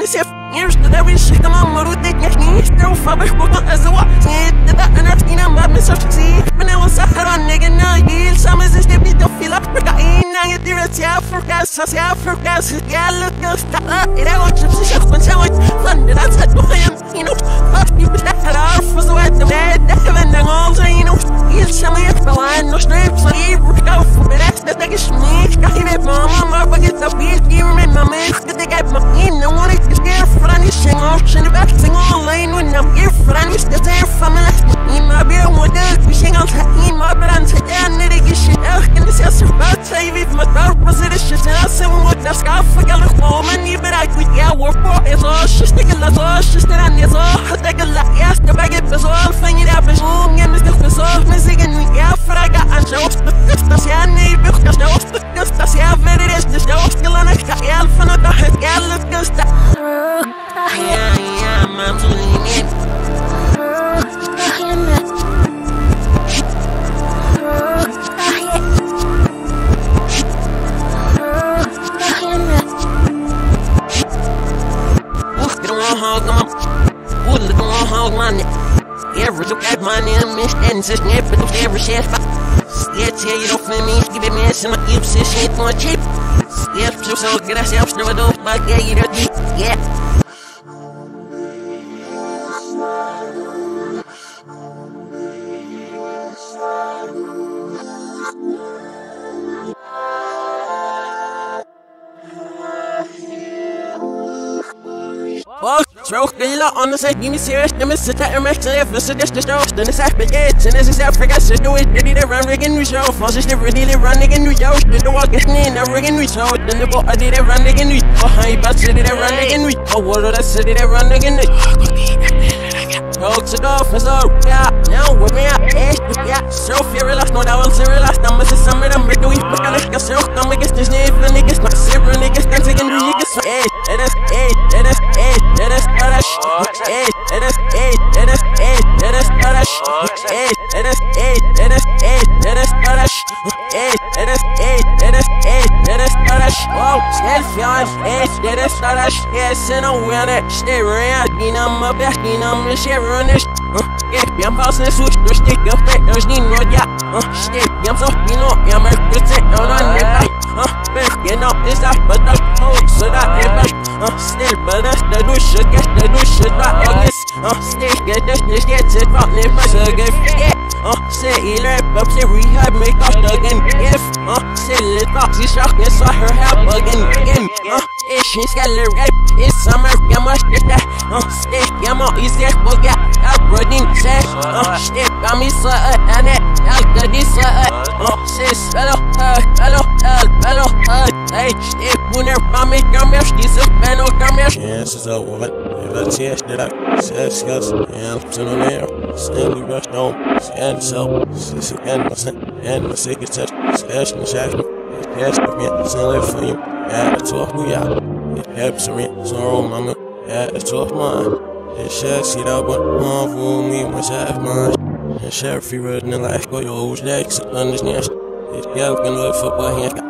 this if years to every shit I'm on motor dick me still fuck as a walk that and I've seen I'm about myself to see when I was a head on nigga now you some is this be don't feel up for now you do it yeah for gas yeah look good stop it I want you to shut when I was fun that I said I am you know people that are for the way the bad heaven and all you know you tell me if I no strips so you go for me that's the thing is me got it mama but get the beat you remember me they got my in no one is scared for any shit off in the back sing all lane when I'm here for any still there from me in my beer with the fishing out in my brand and it get shit out in the sales about save if my dog was it shit and I said what the scarf for the woman you but I could yeah work for it's all just take a lot of just and it's all take a lot yes the bag it was all thing it up is long and it's the off music and we yeah for I got a show that's yeah need because no that's yeah very is the show still on a yeah for not the yeah let's go stop yeah I'm doing it Every look at my name is and says never to ever share. Let's hear you don't feel me, give it me some keep shit more cheap. Yep, so get ourselves never do, but yeah, you don't need, yeah. Oh, stroke, get you lot on the side, give me serious, let me sit there and make sure if it's just the strokes, then it's half begins, and this is Africa, so do it, ready to run, rigging we show, for just ready to run again, we show, then the walk is in, a rigging we show, then the boat, I did it run again, we, oh, I about city that run again, we, oh, what are the city that run again, Folks it off, it's all, yeah, now with me, yeah, so fear relax, no, that one's relax, now, Mrs. Summer, I'm ready, we put on a so come against this nigga, niggas, not several niggas, dancing in the niggas, it is, it is, Parash, it is, Parash, oh, stand fine, it is Parash, yes, and I'm with it, stay around, you know, my back, you know, I'm sharing this. Yeah, I'm passing this switch, no stick up there, there's no yeah. Stick, I'm so, you know, I'm a percent on everybody. You know, it's not, but that's cold, so that everybody. Still, but that's the new shit, get the new shit, not August. Stick, get this, get it, rock, live my sugar, yeah. Say, he left up, say, rehab, make up again, if. Say, let's talk, she shock, and saw her help again. She's got a rap, it's summer, yeah, much get that. Stick, yeah, more easy, but yeah. Running sash, step on me, so and it, I'll get this, sis, hello, hey, step, winner, mommy, come here, she's a panel, come here. Yes, it's over, but if I test it out, says, yes, and I'm still there, still we rushed home, and so, sis, and my second touch, sash, and shack, it passed me, still live for you, yeah, it's off me out, it helps me, sorrow, mama, yeah, it's off mine. It's shit, see that one, for me, my half mine. And sheriff, he running like, go your old legs, understand. It's young and look for my hand.